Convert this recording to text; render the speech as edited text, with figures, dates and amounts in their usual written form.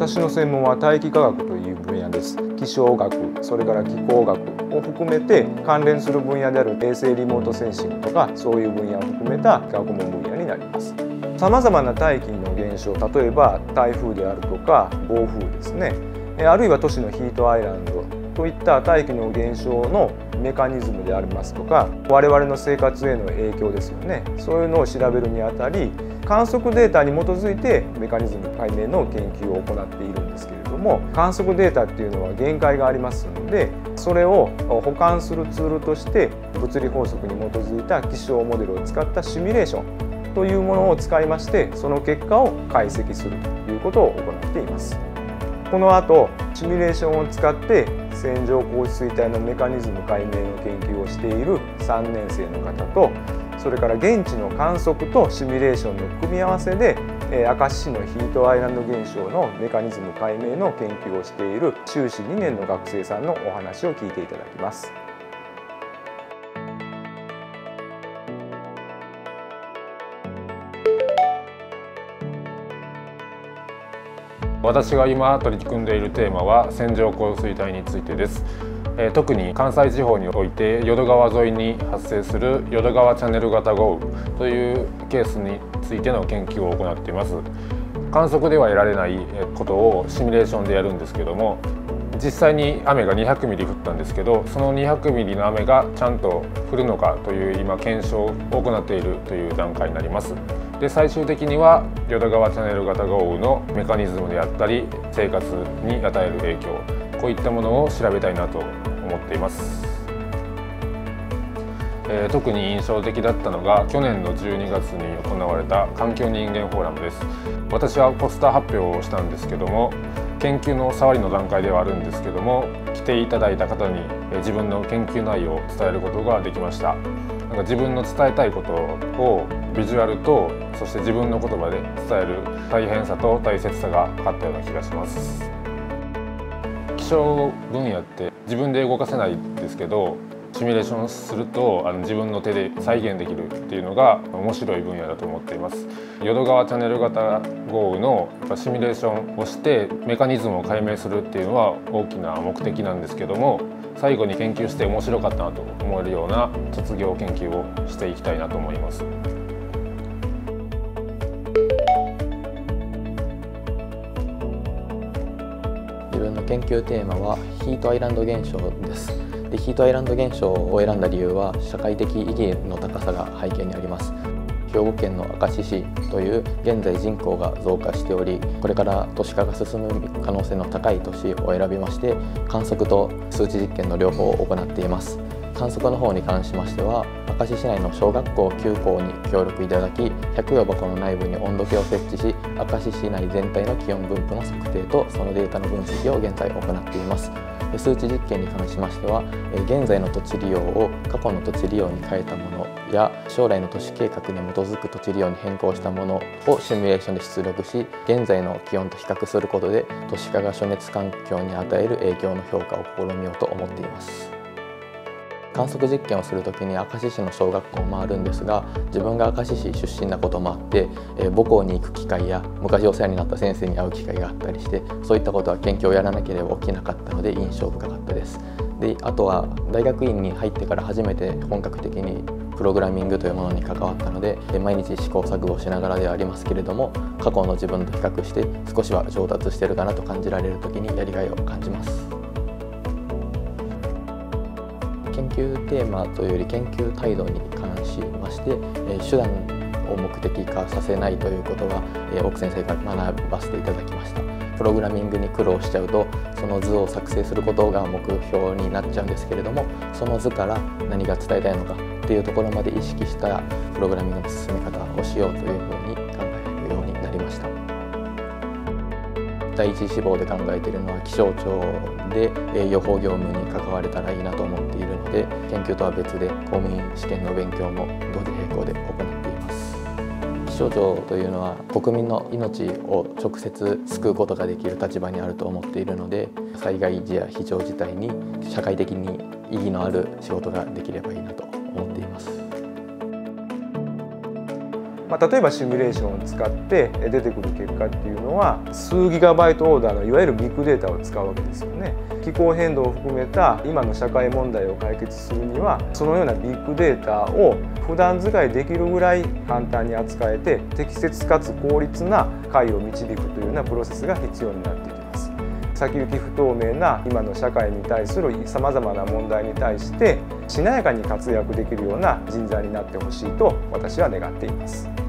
私の専門は大気科学という分野です。気象学、それから気候学を含めて関連する分野である衛星リモートセンシングとかそういう分野を含めた学問分野になります。さまざまな大気の現象、例えば台風であるとか暴風ですね、あるいは都市のヒートアイランドといった大気の現象のメカニズムでありますとか、我々の生活への影響ですよね、そういうのを調べるにあたり観測データに基づいてメカニズム解明の研究を行っているんですけれども、観測データっていうのは限界がありますので、それを補完するツールとして物理法則に基づいた気象モデルを使ったシミュレーションというものを使いまして、その結果を解析するということを行っています。この後シミュレーションを使って線状降水帯のメカニズム解明の研究をしている3年生の方と、それから現地の観測とシミュレーションの組み合わせで明石市のヒートアイランド現象のメカニズム解明の研究をしている修士2年の学生さんのお話を聞いていただきます。 私が今取り組んでいるテーマは線状降水帯についてです。特に関西地方において淀川沿いに発生する淀川チャンネル型豪雨というケースについての研究を行っています。観測では得られないことをシミュレーションでやるんですけども、実際に雨が200ミリ降ったんですけど、その200ミリの雨がちゃんと降るのかという今検証を行っているという段階になります。で、最終的には淀川チャンネル型豪雨のメカニズムであったり生活に与える影響、こういったものを調べたいなと思っています。特に印象的だったのが去年の12月に行われた環境人間フォーラムです。私はポスター発表をしたんですけども、研究の触りの段階ではあるんですけども、来ていただいた方に自分の研究内容を伝えることができました。なんか自分の伝えたいことをビジュアルと、そして自分の言葉で伝える大変さと大切さが分かったような気がします。気象分野って自分で動かせないんですけど、シミュレーションすると自分の手で再現できるっていうのが面白い分野だと思っています。淀川チャンネル型豪雨のシミュレーションをしてメカニズムを解明するっていうのは大きな目的なんですけども、最後に研究して面白かったなと思えるような卒業研究をしていきたいなと思います。 自分の研究テーマはヒートアイランド現象です。で、ヒートアイランド現象を選んだ理由は社会的意義の高さが背景にあります。兵庫県の明石市という現在人口が増加しており、これから都市化が進む可能性の高い都市を選びまして、観測と数値実験の両方を行っています。観測の方に関しましては、明石市内の小学校9校に協力いただき、百葉箱の内部に温度計を設置し、明石市内全体の気温分布の測定とそのデータの分析を現在行っています。数値実験に関しましては、現在の土地利用を過去の土地利用に変えたものや将来の都市計画に基づく土地利用に変更したものをシミュレーションで出力し、現在の気温と比較することで都市化が暑熱環境に与える影響の評価を試みようと思っています。観測実験をするときに明石市の小学校を回るんですが、自分が明石市出身なこともあって、母校に行く機会や昔お世話になった先生に会う機会があったりして、そういったことは研究をやらなければ起きなかったので印象深かったです。で、あとは大学院に入ってから初めて本格的にプログラミングというものに関わったので、毎日試行錯誤しながらではありますけれども、過去の自分と比較して少しは上達してるかなと感じられる時にやりがいを感じます。研究テーマというより研究態度に関しまして、手段を目的化させないということは、奥先生から学ばせていただきました。プログラミングに苦労しちゃうと、その図を作成することが目標になっちゃうんですけれども、その図から何が伝えたいのかっていうところまで意識したプログラミングの進め方をしようというふうに考えるようになりました。第一志望で考えているのは気象庁で予報業務に関われたらいいなと思っているので、研究とは別で公務員試験の勉強も同時並行で行っています。気象庁というのは国民の命を直接救うことができる立場にあると思っているので、災害時や非常事態に社会的に意義のある仕事ができればいいなと思っています。 例えばシミュレーションを使って出てくる結果っていうのは数ギガバイトオーダーのいわゆるビッグデータを使うわけですよね。気候変動を含めた今の社会問題を解決するにはそのようなビッグデータを普段使いできるぐらい簡単に扱えて適切かつ効率な解を導くというようなプロセスが必要になってきます。先行き不透明な今の社会に対するさまざまな問題に対してしなやかに活躍できるような人材になってほしいと私は願っています。